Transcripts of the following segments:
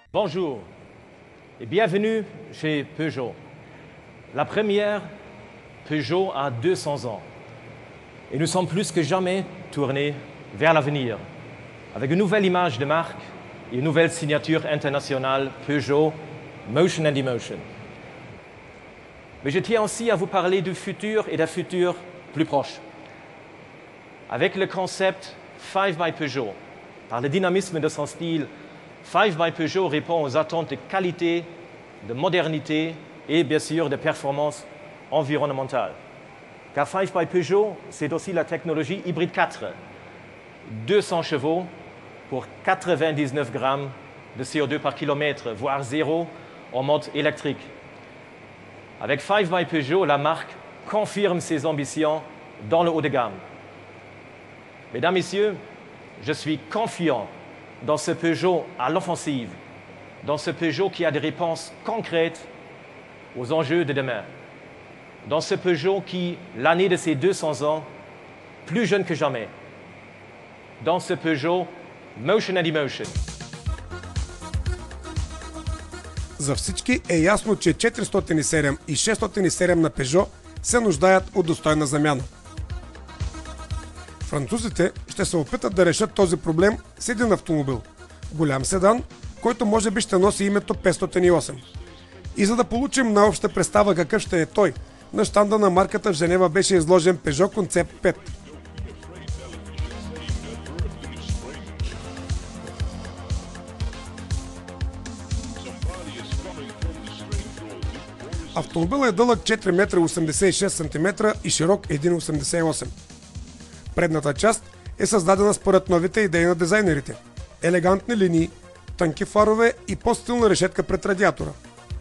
Bonjour et bienvenue chez Peugeot. La première Peugeot a 200 ans. Et nous sommes plus que jamais tournés vers l'avenir, avec une nouvelle image de marque et une nouvelle signature internationale Peugeot, Motion and Emotion. Mais je tiens aussi à vous parler du futur et d'un futur plus proche. Avec le concept 5 by Peugeot, par le dynamisme de son style, 5 by Peugeot répond aux attentes de qualité, de modernité et bien sûr de performance environnementale. Car 5 by Peugeot, c'est aussi la technologie hybride 4. 200 chevaux pour 99 grammes de CO2 par kilomètre, voire zéro en mode électrique. Avec 5 by Peugeot, la marque confirme ses ambitions dans le haut de gamme. Mesdames, Messieurs, je suis confiant dans ce Peugeot à l'offensive, dans ce Peugeot qui a des réponses concrètes aux enjeux de demain, dans ce Peugeot qui, l'année de ses 200 ans, plus jeune que jamais, dans ce Peugeot Motion and Emotion. За всички е ясно, че 407 и 607 на Peugeot се нуждаят от достойна замяна. Французите ще се опитат да решат този проблем с един автомобил – голям седан, който може би ще носи името 508. И за да получим наобща представа какъв ще е той, на щанда на марката в Женева беше изложен Peugeot Concept 5. Автомобилът е дълъг 4,86 м и широк 1,88 м. Предната част е създадена според новите идеи на дизайнерите. Елегантни линии, тънки фарове и по-стилна решетка пред радиатора.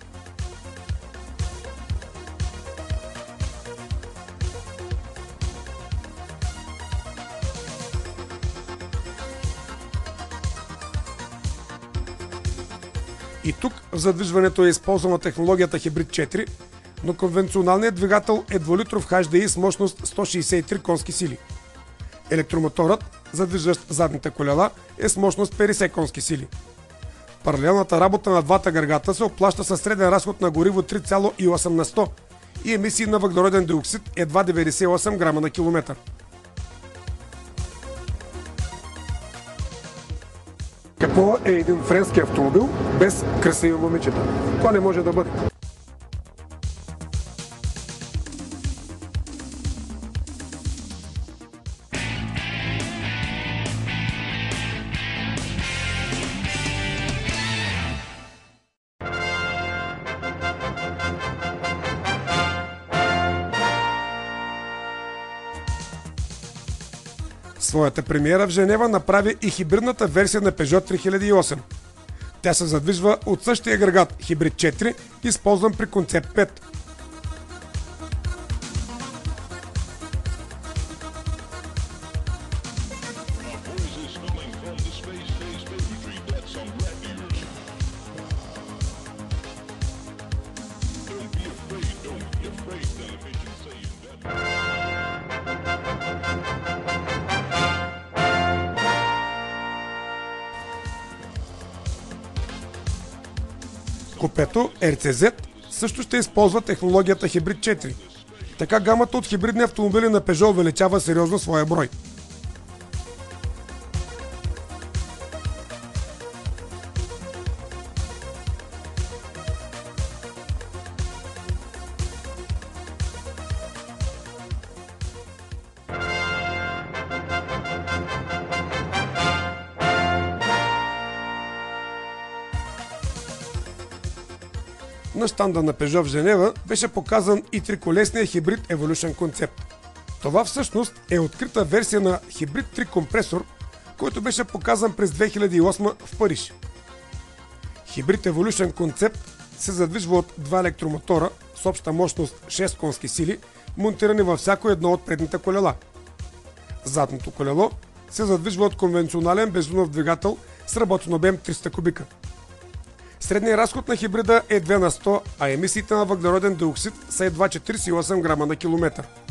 И тук в задвижването е използвана технологията Hybrid 4, но конвенционалният двигател е 2-литров HDI с мощност 163 конски сили. Електромоторът, задвижващ задните колела, е с мощност 50 конски сили. Паралелната работа на двата агрегата се оплаща със среден разход на гориво 3,8 на 100 и емисии на въглероден диоксид едва 98 грама на километър. Какво е един френски автомобил без красиви момичета? Това не може да бъде. Своята премиера в Женева направи и хибридната версия на Peugeot 3008. Тя се задвижва от същия агрегат Hybrid 4, използван при Concept 5. Купето RCZ също ще използва технологията Hybrid 4. Така гамата от хибридни автомобили на Peugeot увеличава сериозно своя брой. На щанда на Peugeot в Женева беше показан и триколесния хибрид Evolution Concept. Това всъщност е открита версия на Hybrid 3 компресор, който беше показан през 2008 в Париж. Hybrid Evolution Concept се задвижва от два електромотора с обща мощност 6 конски сили, монтирани във всяко едно от предните колела. Задното колело се задвижва от конвенционален безжунов двигател с работен обем 300 кубика. Средният разход на хибрида е 2 на 100, а емисиите на въглероден диоксид са едва 48 грама на километър.